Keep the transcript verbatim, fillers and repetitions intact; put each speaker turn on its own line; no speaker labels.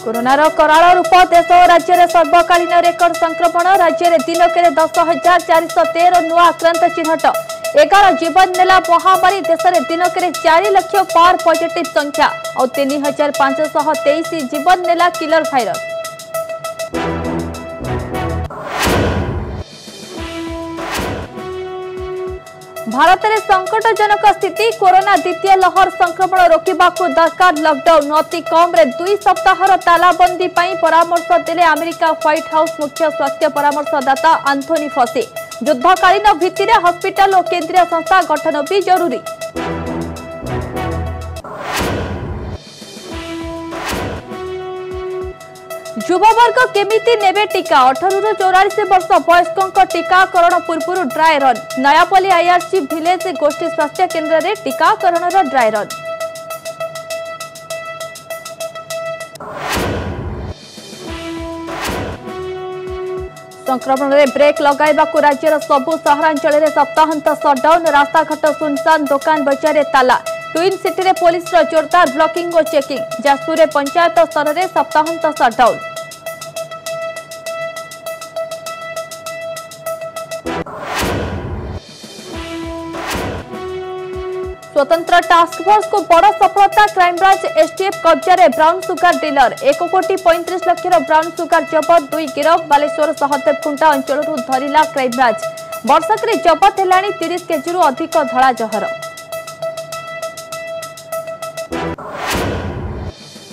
कोरोनार कराल रूप देश और राज्य में सर्वकालीन रेकर्ड संक्रमण राज्य में दिनक दस हजार चार तेर नुआ आक्रांत चिन्हट एगार जीवन नेला महामारी देश में दिनक चार लाख पार पॉजिटिव संख्या और तीन हजार पांचशह तेईस जीवन नेला किलर भाइरस। भारत में संकटजनक स्थिति कोरोना द्वितीय लहर संक्रमण रोकने दरकार लॉकडाउन अति कम रे दुई सप्ताहर तालाबंदी परामर्श देले अमेरिका व्हाइट हाउस मुख्य स्वास्थ्य परामर्शदाता एंथोनी फॉसी युद्धकालीन भित्ति में हॉस्पिटल और केंद्रीय संस्था गठन भी जरूरी। युववर्ग केमिति नेबे टीका अठारह रु चौरालीस वर्ष वयस्कों टीकाकरण पूर्व dry run Nayapalli IRC village गोष्ठी स्वास्थ्य केन्द्र में टीकाकरण ड्राई रन। संक्रमण में ब्रेक लगाइबा राज्यर सबु सहरांचल में सप्ताहांत सटडाउन रास्ताघाट सुनसान दुकान बजार ताला ट्विन सिटी में पुलिस जोरदार ब्लॉकिंग और चेकिंग जाजपुर में पंचायत स्तर में सप्ताहांत सटडाउन। स्वतंत्र टास्क फोर्स को बड़ सफलता क्राइमब्रांच एसटीएफ कब्जा रे ब्राउन सुगार डीलर एक कोटी पैंतीस लाख ब्राउन सुगार जबत दुई गिरफ बालेश्वर सहदेव खुंटा अंचल धरिला क्राइमब्रांच वर्षक जबत है तीस केजी अधिक धला जहर।